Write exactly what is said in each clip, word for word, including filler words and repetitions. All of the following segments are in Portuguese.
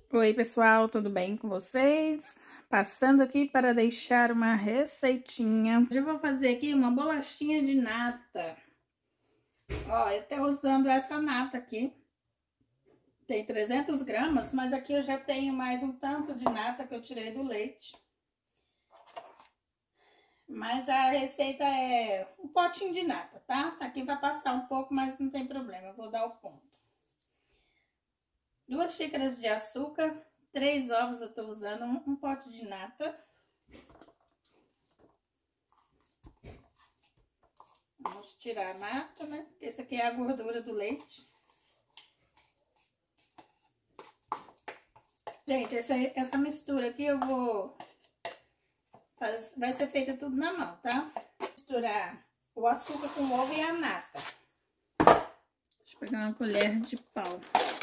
Oi pessoal, tudo bem com vocês? Passando aqui para deixar uma receitinha. Hoje eu vou fazer aqui uma bolachinha de nata. Ó, eu tô usando essa nata aqui. Tem trezentas gramas, mas aqui eu já tenho mais um tanto de nata que eu tirei do leite. Mas a receita é um potinho de nata, tá? Aqui vai passar um pouco, mas não tem problema, eu vou dar o ponto. Duas xícaras de açúcar, três ovos eu tô usando, um, um pote de nata. Vamos tirar a nata, né? Esse aqui é a gordura do leite. Gente, essa, essa mistura aqui eu vou... Faz, vai ser feita tudo na mão, tá? Misturar o açúcar com o ovo e a nata. Deixa eu pegar uma colher de pau.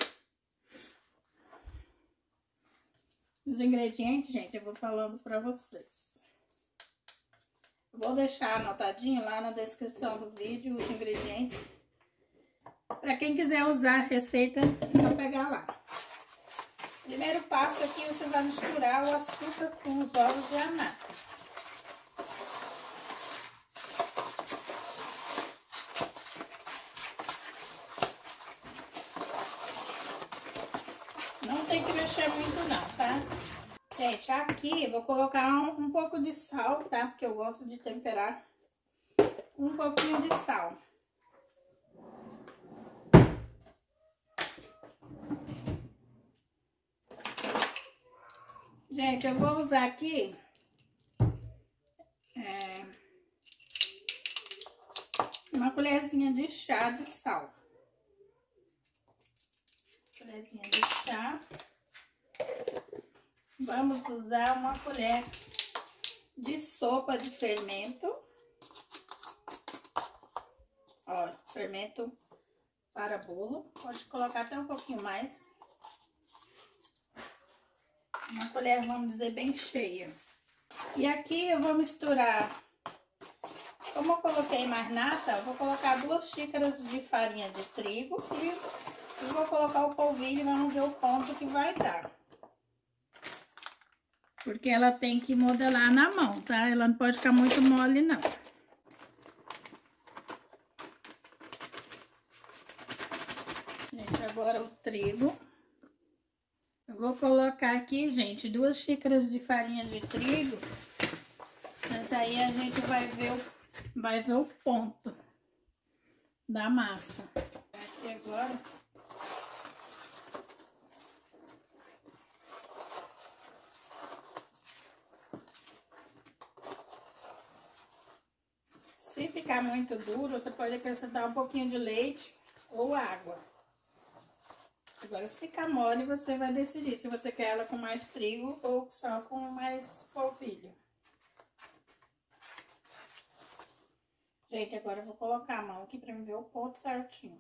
Os ingredientes, gente, eu vou falando pra vocês. Vou deixar anotadinho lá na descrição do vídeo os ingredientes. Pra quem quiser usar a receita, é só pegar lá. Primeiro passo aqui, você vai misturar o açúcar com os ovos e a nata. Não tem que mexer muito não, tá? Gente, aqui eu vou colocar um, um pouco de sal, tá? Porque eu gosto de temperar um pouquinho de sal. Gente, eu vou usar aqui é, uma colherzinha de chá de sal. Colherzinha de chá. Vamos usar uma colher de sopa de fermento. Ó, fermento para bolo. Pode colocar até um pouquinho mais. Uma colher, vamos dizer, bem cheia. E aqui eu vou misturar, como eu coloquei mais nata, eu vou colocar duas xícaras de farinha de trigo e vou colocar o polvilho e vamos ver o ponto que vai dar. Porque ela tem que modelar na mão, tá? Ela não pode ficar muito mole, não. Gente, agora o trigo. Eu vou colocar aqui, gente, duas xícaras de farinha de trigo. Mas aí a gente vai ver o, vai ver o ponto da massa. Aqui agora. Se ficar muito duro, você pode acrescentar um pouquinho de leite ou água. Agora, se ficar mole, você vai decidir se você quer ela com mais trigo ou só com mais polvilho. Gente, agora eu vou colocar a mão aqui pra me ver o ponto certinho.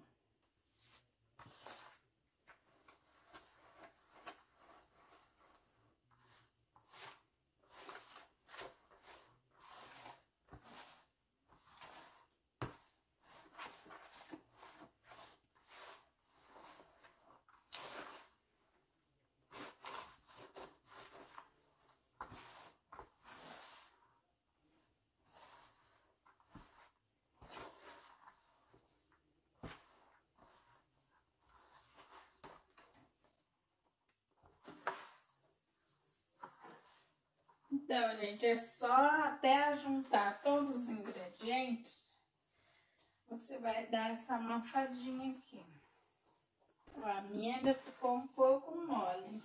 Então, gente, é só até juntar todos os ingredientes, você vai dar essa amassadinha aqui. Ó, a minha ainda ficou um pouco mole.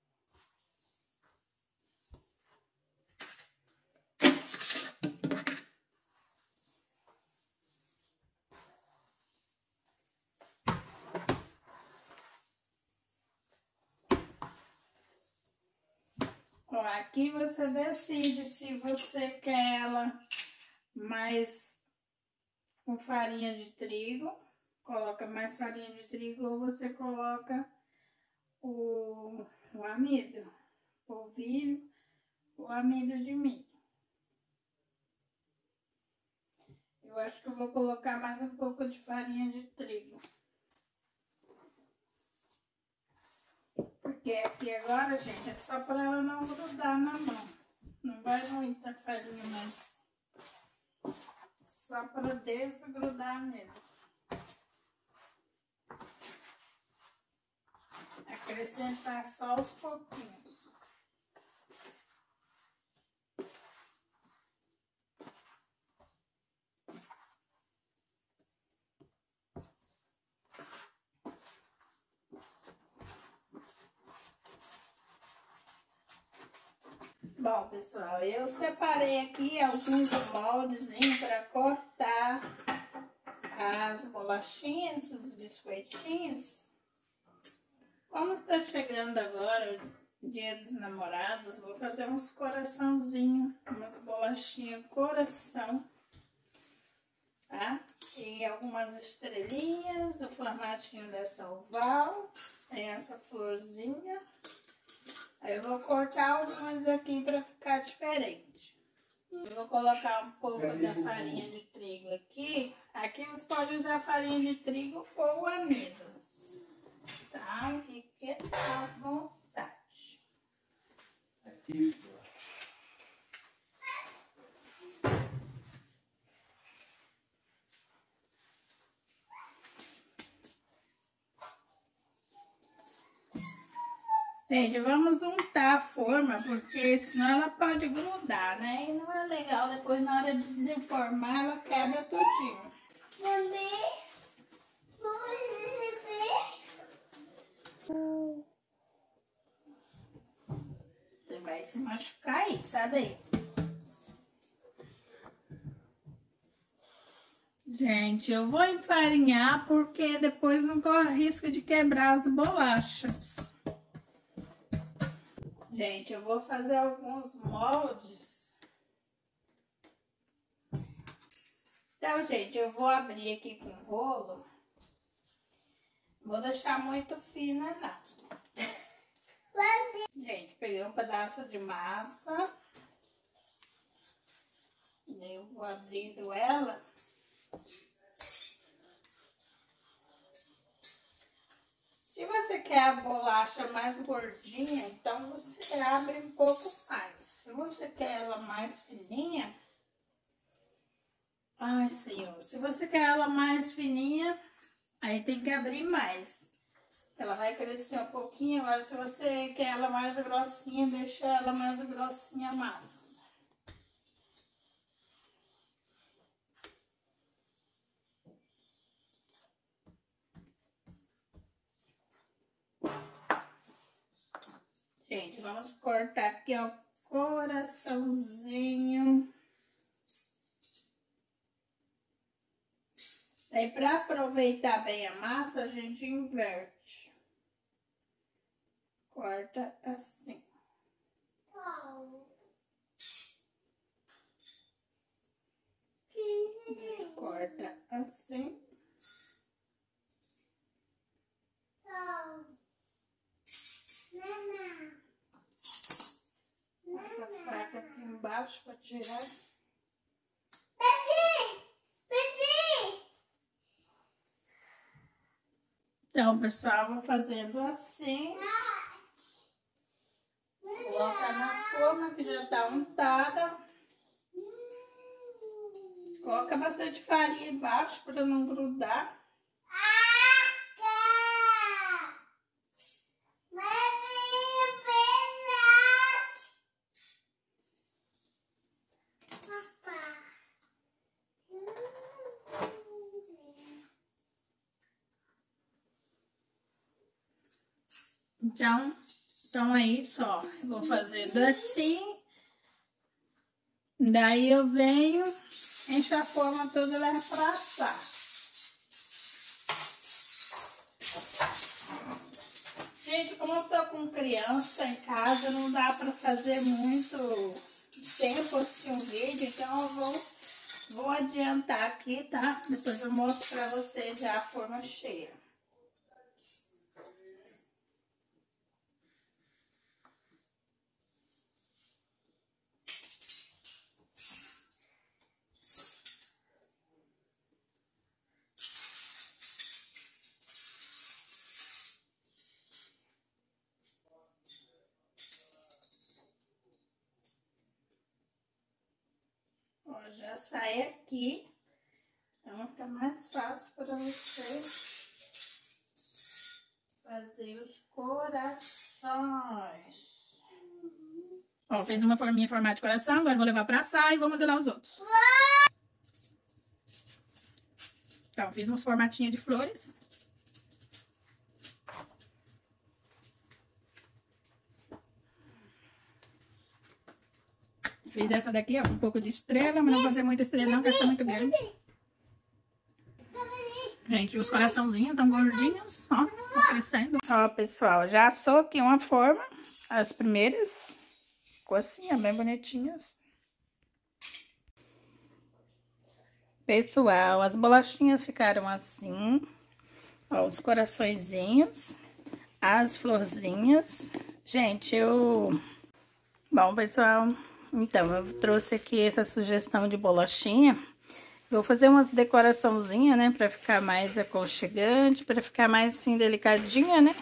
Ó, aqui você decide se você quer ela mais com farinha de trigo, coloca mais farinha de trigo ou você coloca o, o amido, polvilho, o amido de milho. Eu acho que eu vou colocar mais um pouco de farinha de trigo. Porque aqui agora, gente, é só para ela não grudar na mão. Não vai muita farinha, mas só para desgrudar mesmo. Acrescentar só aos pouquinhos. Bom, pessoal, eu separei aqui alguns moldezinhos para cortar as bolachinhas, os biscoitinhos. Como está chegando agora o Dia dos Namorados, vou fazer uns coraçãozinhos, umas bolachinhas coração, tá? E algumas estrelinhas, o formatinho dessa oval, tem essa florzinha. Aí eu vou cortar algumas aqui para ficar diferente. Eu vou colocar um pouco da farinha de trigo aqui. Aqui você pode usar farinha de trigo ou amido. Tá? Fique à vontade. Gente, vamos untar a forma, porque senão ela pode grudar, né? E não é legal, depois na hora de desenformar, ela quebra tudinho. Você vai se machucar aí, sai daí. Gente, eu vou enfarinhar, porque depois não corre risco de quebrar as bolachas. Gente, eu vou fazer alguns moldes. Então, gente, eu vou abrir aqui com o rolo. Vou deixar muito fina, não. Gente, peguei um pedaço de massa. Eu vou abrindo ela. Se você quer a bolacha mais gordinha, então você abre um pouco mais. Se você quer ela mais fininha... Ai, Senhor. Se você quer ela mais fininha, aí tem que abrir mais. Ela vai crescer um pouquinho. Agora, se você quer ela mais grossinha, deixa ela mais grossinha a massa. Gente, vamos cortar aqui, ó, coraçãozinho. Aí, para aproveitar bem a massa, a gente inverte. Corta assim. Corta assim. Essa faca aqui embaixo para tirar. Então, pessoal, vou fazendo assim. Vou colocar na forma que já tá untada. Coloca bastante farinha embaixo para não grudar. Então, então é isso, ó. Eu vou fazendo assim. Daí eu venho, encho a forma toda e levo pra assar. Gente, como eu tô com criança em casa, não dá pra fazer muito tempo assim um vídeo, então eu vou, vou adiantar aqui, tá? Depois eu mostro pra vocês já a forma cheia. já sai aqui. Então fica mais fácil para você fazer os corações. Ó, fiz uma forminha em formato de coração, agora vou levar pra assar e vou modelar os outros. Então, fiz uns formatinhos de flores. Fiz essa daqui, ó, com um pouco de estrela, mas não vou fazer muita estrela não, porque essa tá muito grande. Gente, os coraçãozinhos estão gordinhos, ó, estão crescendo. Ó, pessoal, já assou aqui uma forma, as primeiras, ficou assim, ó, bem bonitinhas. Pessoal, as bolachinhas ficaram assim, ó, os coraçõezinhos, as florzinhas. Gente, eu... Bom, pessoal, então, eu trouxe aqui essa sugestão de bolachinha. Vou fazer umas decoraçãozinhas, né, pra ficar mais aconchegante, pra ficar mais, assim, delicadinha, né?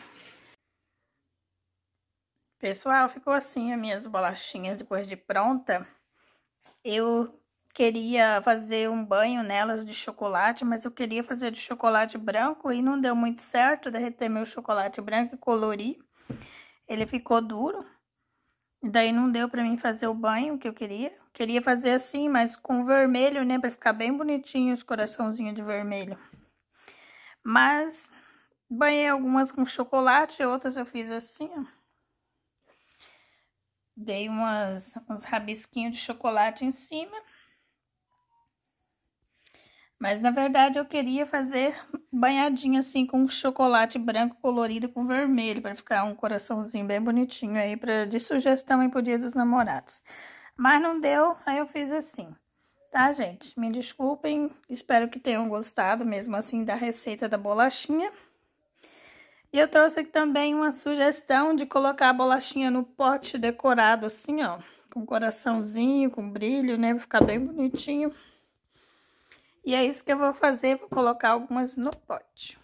Pessoal, ficou assim as minhas bolachinhas depois de pronta. Eu queria fazer um banho nelas de chocolate, mas eu queria fazer de chocolate branco e não deu muito certo, derreter meu chocolate branco e colorir. Ele ficou duro. E daí não deu pra mim fazer o banho que eu queria. Queria fazer assim, mas com vermelho, né? Pra ficar bem bonitinho os coraçãozinhos de vermelho. Mas banhei algumas com chocolate, outras eu fiz assim, ó. Dei umas, uns rabisquinhos de chocolate em cima. Mas, na verdade, eu queria fazer banhadinho assim com chocolate branco colorido com vermelho, para ficar um coraçãozinho bem bonitinho aí, pra, de sugestão aí pro Dia dos Namorados. Mas não deu, aí eu fiz assim, tá, gente? Me desculpem, espero que tenham gostado mesmo assim da receita da bolachinha. E eu trouxe aqui também uma sugestão de colocar a bolachinha no pote decorado assim, ó, com coraçãozinho, com brilho, né, pra ficar bem bonitinho. E é isso que eu vou fazer, vou colocar algumas no pote.